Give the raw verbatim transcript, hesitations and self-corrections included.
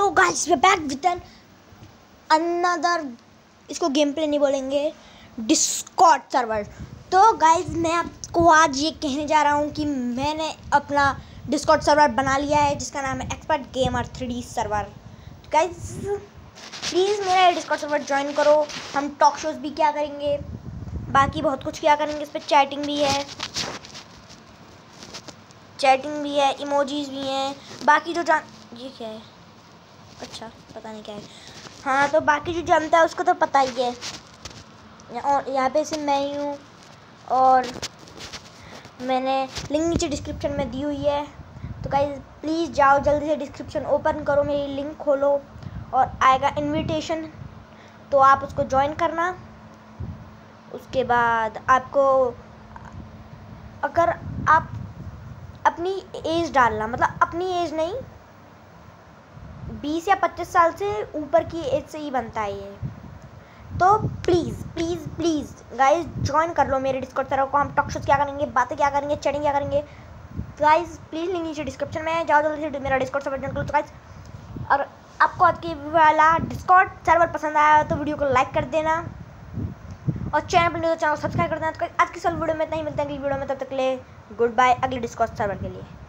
तो guys we are back with an another, इसको game play नहीं बोलेंगे, डिस्कॉर्ड सर्वर। तो गाइस मैं आपको आज ये कहने जा रहा हूँ कि मैंने अपना डिस्कॉर्ड सर्वर बना लिया है जिसका नाम है expert gamer three D server. तो गाइस प्लीज़ मेरा डिस्कॉर्ड सर्वर ज्वाइन करो। हम टॉक शोज़ भी क्या करेंगे, बाकी बहुत कुछ क्या करेंगे। इस पर चैटिंग भी है, चैटिंग भी है, इमोजीज भी हैं। बाकी जो जान ये क्या है, अच्छा पता नहीं क्या है। हाँ तो बाकी जो जानता है उसको तो पता ही है। और यहाँ पे सिर्फ मैं ही हूँ और मैंने लिंक नीचे डिस्क्रिप्शन में दी हुई है। तो गाइस प्लीज़ जाओ जल्दी से डिस्क्रिप्शन ओपन करो, मेरी लिंक खोलो और आएगा इनविटेशन, तो आप उसको ज्वाइन करना। उसके बाद आपको अगर आप अपनी एज डालना, मतलब अपनी एज नहीं, बीस या पच्चीस साल से ऊपर की एज से ही बनता है ये। तो please please please guys join कर लो मेरे डिस्कॉर्ड सर्वर को। हम टॉक शोज़ क्या करेंगे, बातें क्या करेंगे, चैटिंग क्या करेंगे। गाइस प्लीज़ लिंक नीचे डिस्क्रिप्शन में जाओ, जल्दी से मेरा डिस्कॉर्ड सर्वर ज्वाइन करो। तो गाइस और आपको आज की वाला डिस्कॉर्ड सर्वर पसंद आया तो वीडियो को लाइक कर देना और चैनल पर नहीं तो चैनल सब्सक्राइब कर देना। तो आज की वीडियो में इतना ही, मिलते हैं अगली वीडियो में, तब तक के लिए गुड बाय। अगले डिस्कॉर्ड सर्वर के लिए।